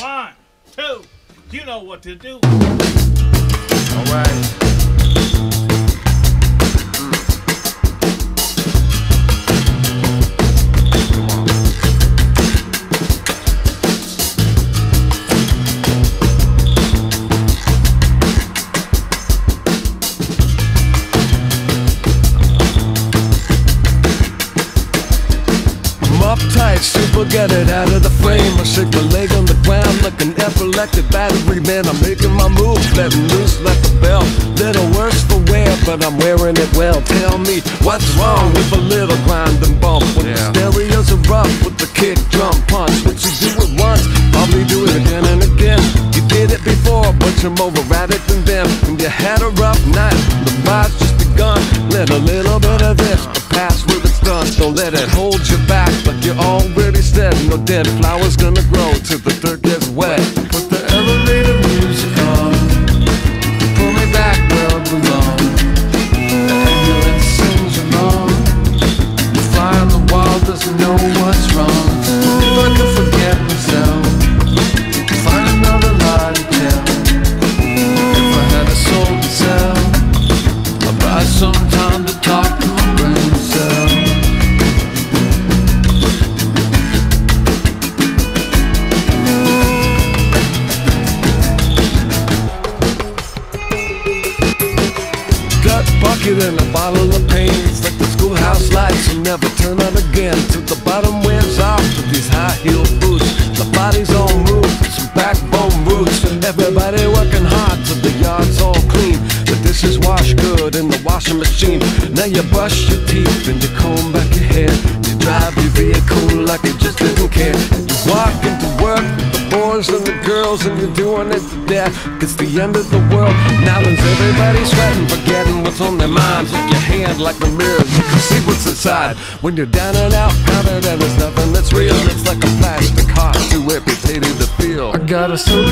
1, 2, you know what to do. All right. Uptight, super, get it out of the frame. I shake my leg on the ground like an epileptic battery man. I'm making my move, letting loose like a bell. Little worse for wear, but I'm wearing it well. Tell me, what's wrong with a little grind and bump? When the stereos are rough with the kick, drum, punch. What you do it once, probably do it again and again. You did it before, but you're more erratic than them. When you had a rough night, the ride's just begun. Let a little bit of this, but pass with it's done. Don't let it hold you back, like you're already said. No dead flowers gonna grow till the dirt gets wet. Put the elevator music on, pull me back where I belong. The ambulance sings along. The fly on the wall doesn't know what's wrong. If I could forget myself, find another lie to tell. If I had a soul to sell, I'd buy some time to talk to my brain cell. Bucket and a bottle of pain. It's like the schoolhouse lights will never turn on again. Till the bottom wears off with these high-heeled boots. The body's on move, some backbone roots. Everybody working hard till the yard's all clean. The dishes wash good in the washing machine. Now you brush your teeth and you comb back your hair. You drive your vehicle like you just didn't care. You walk into work with the boys and the girls, and you're doing it to death. It's the end of the world. Now is everybody sweating, forgetting what's on their minds. With your hand like the mirror, you can see what's inside. When you're down and out, counted and there's nothing that's real. It's like a plastic heart, too amputated to feel. I got a